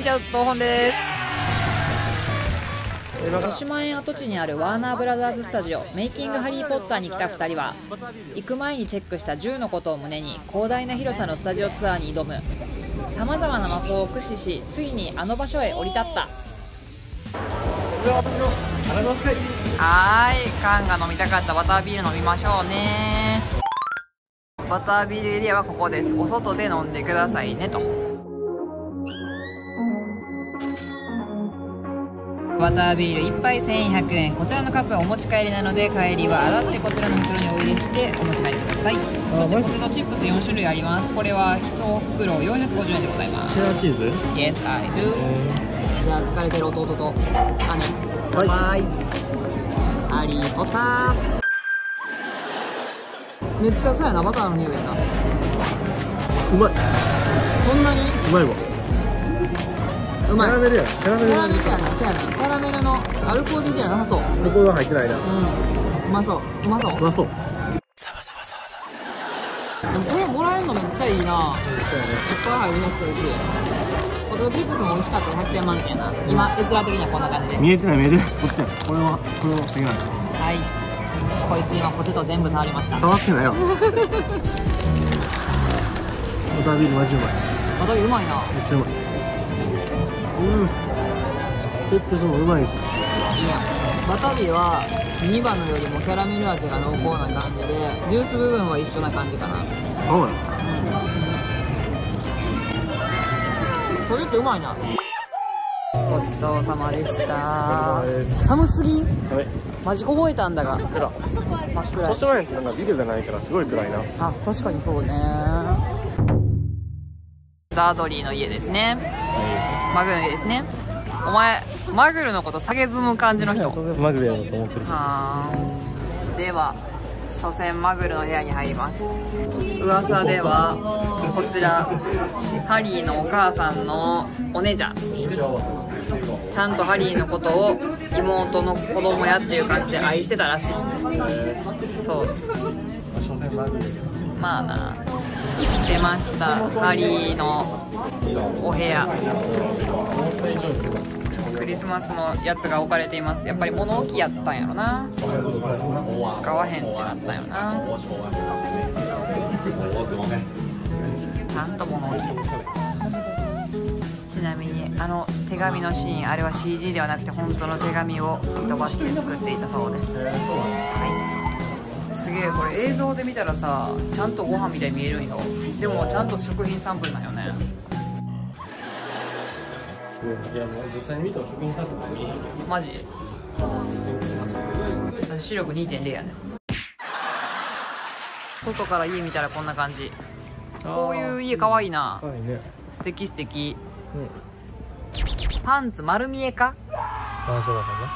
ちゃう東本です。 豊島園跡地にあるワーナーブラザーズスタジオメイキングハリーポッターに来た2人は、行く前にチェックした10のことを胸に広大な広さのスタジオツアーに挑む。さまざまな魔法を駆使し、ついにあの場所へ降り立った。 はーい、缶が飲みたかったバタービール飲みましょうね。バタービールエリアはここです。お外で飲んでくださいねと。バタービール1杯1100円。こちらのカップはお持ち帰りなので、帰りは洗ってこちらの袋にお入れしてお持ち帰りください。そしてポテトチップス4種類あります。これは1袋450円でございます。 チェダーチーズ Yes, I do。じゃあ疲れてる弟と姉、乾杯。ハリーポッター。めっちゃそうやな、バターの匂いやな。 うまい。 そんなにうまいわ。 うまい。 キャラメルやん。キャラメルキャラメルやな、そうやな。キャラメルのアルコールじゃなさそう。 アルコールが入ってないな。 うまそう、うまそう。 うまそう。 でもこれもらえるのめっちゃいいな。いっぱい入りましたし、ポテトチップスも美味しかった。100点満点やな。今絵面的にはこんな感じで。 見えてない見えてない。こっちや。これを下げない。 はい、こいつ今ポテト全部触りました。 触ってないよ。バタービールマジうまい。 バタービールうまいな。 めっちゃうまい。チップスもうまいです。 いや、バタビは2番のよりもキャラメル味が濃厚な感じで、ジュース部分は一緒な感じかな。 そうなの。 これってうまいな。ごちそうさまでした。 です寒すぎん？ 寒い。 マジ凍えたんだが。真っ暗いし。 こっち前ってなんかビルがないからすごい暗いな。 あ、確かにそうね。ダードリーの家ですね。マグルの家ですね。お前、マグルのこと下げずむ感じの人。 マグルやろうと思ってる。 はーん。では初戦マグルの部屋に入ります。噂ではこちらハリーのお母さんのお姉ちゃん、ちゃんとハリーのことを妹の子供やっていう感じで愛してたらしい。そう、まあな。来てました、ハリーのお部屋。クリスマスのやつが置かれています。やっぱり物置やったんやろな。使わへんってなったんやろな。ちゃんと物置。ちなみにあの手紙のシーン、あれは CG ではなくて本当の手紙を飛ばして作っていたそうです。 そうなの。 はい、すげえ。これ映像で見たらさ、ちゃんとご飯みたいに見えるんよ。でもちゃんと食品サンプルなんよね。 いやもう実際に見たら食品サンプルが見えへんけど。 マジ？私視力 2.0 やね。外から家見たらこんな感じ。こういう家かわいいな。 はいね。 素敵素敵。 うん。 パンツ丸見えか？ 男性ばさんね。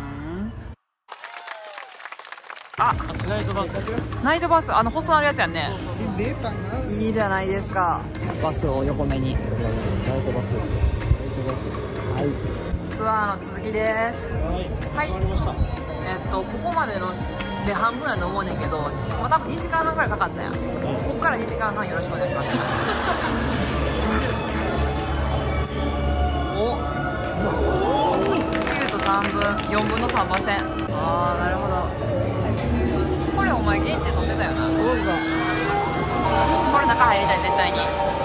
あ、 ナイトバス。 ナイトバス、あの細あるやつやんね。いいじゃないですか。バスを横目に。 ナイトバス。 はい、ツアーの続きです。はい、ここまでので半分やと思うねんけど、まあ、多分2時間半ぐらいかかったやん。こっから2時間半よろしくお願いします。お、9と3分、4分の3馬線。ああ、なるほど。これお前現地で撮ってたよな。これ中入りたい、絶対に。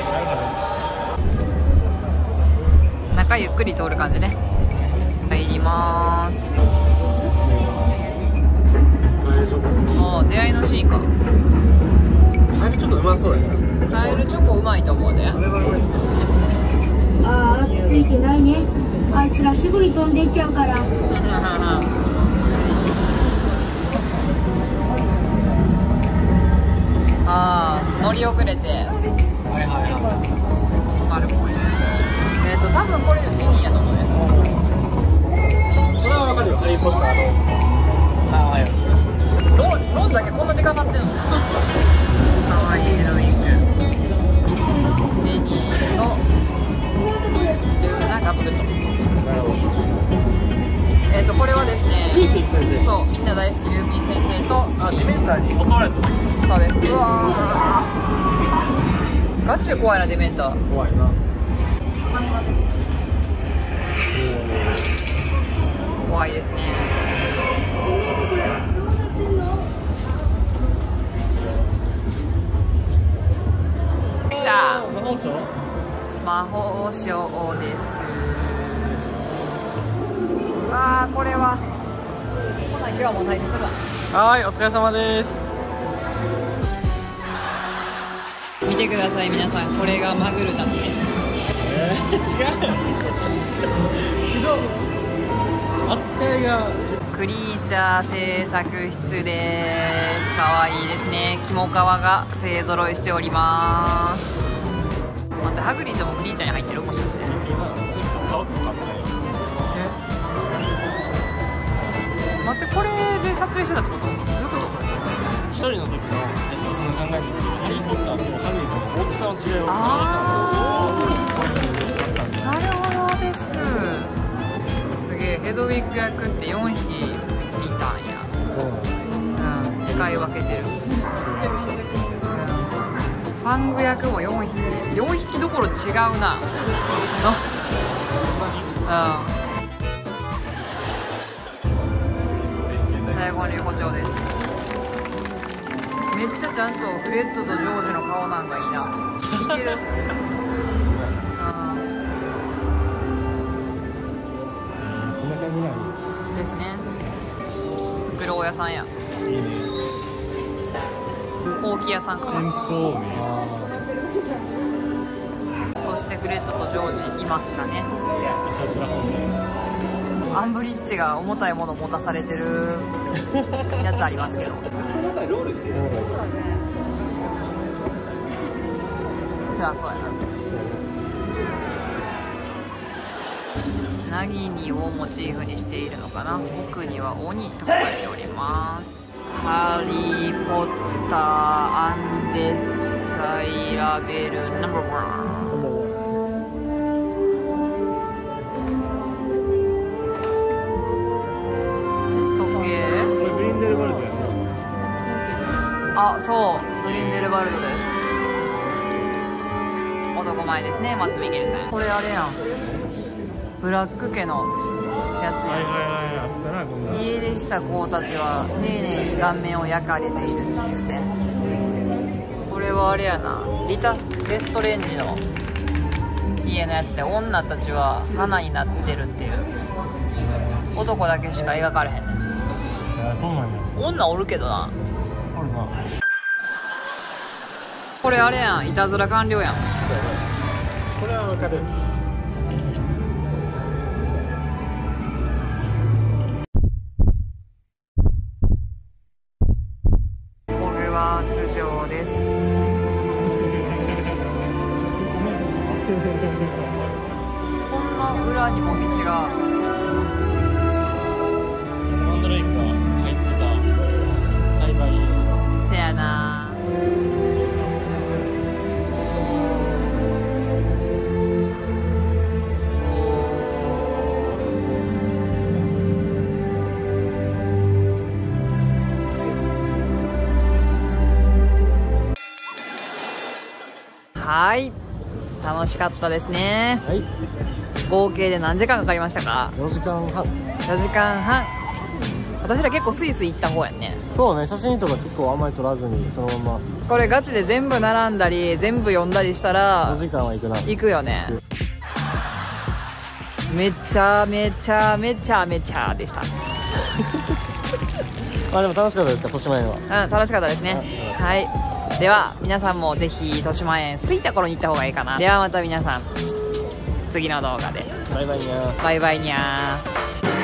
中ゆっくり通る感じね。入りまーす。ああ、出会いのシーンか。 あれちょっとうまそうやな。 カエルチョコうまいと思うで。 ああ、ついてないね。あいつらすぐに飛んでいっちゃうから。 ああ、乗り遅れて。あるもん。多分これジニーやと思うね。 それはわかるよ。ハリーポッターの。ああ、やつ。 ロンだけこんなでかかってんの。かわいいヘドウィング。ジニーのルーナカプルト。 なるほど。 これはですね、 ルーピン先生。 そう、みんな大好きルーピン先生と、 あ、ディメンターに襲われた。 そうです。うわー、ガチで怖いな、デメンター。 怖いな。 王将です。あー、これはほな今日はもう退治するわ。 はい、お疲れ様です。 見てください皆さん、これがマグルたちです。 違うじゃん。扱いがクリーチャー製作室です。かわいいですね。キモカワが勢ぞろいしております。待って、ハグリッドもクリーチャーに入ってる、もしかして。待って、これで撮影してたってこと？どういうことですか？ 一人の時のやつをその考えてみて、ハリー・ポッターとハグリッドの大きさの違いをなるほどです。すげえ、ヘドウィッグ役って4匹いたんや。 そううん、使い分けてる。ファング役も4匹どころ違うな。最後に横丁です。めっちゃちゃんとフレッドとジョージの顔なんかいいな。似てる。 こんな感じなんですね。袋屋さんや。 いいね。 ほうき屋さんかな。そしてフレッドとジョージいましたね。アンブリッジが重たいものを持たされてるやつありますけど。そりゃそうやな。ナギニをモチーフにしているのかな。奥には鬼と書かれております。ハリー・ポッター・アンデサイラベルナンバー1。あ、そう、グリンデルバルドです。男前ですね、マッツ・ミケルセン。これあれやん、ブラック家のやつや。家出した子たちは丁寧に顔面を焼かれているっていうね。これはあれやな、レストレンジの家のやつで、女たちは花になってるっていう。男だけしか描かれへんねん。 そうなんや。 女おるけどな。 おるな。 これあれやん、いたずら完了やん。 これはわかる。 これは通常です。こんな裏にも道が。 マンドレイクが入ってた栽培。 せやな。はい、楽しかったですね。 はい。 合計で何時間かかりましたか 4時間半。 4時間半。私ら結構スイスイ行った方やんね。 そうね、写真とか結構あんまり撮らずにそのまま。 これガチで全部並んだり全部読んだりしたら 4時間は行くな。 行くよね。めちゃめちゃめちゃめちゃでした。 まあでも楽しかったですか、豊島園は。 うん、楽しかったですね。はい、では皆さんもぜひ豊島園着いた頃に行った方がいいかな。ではまた皆さん次の動画で。 バイバイにゃー。 バイバイにゃー。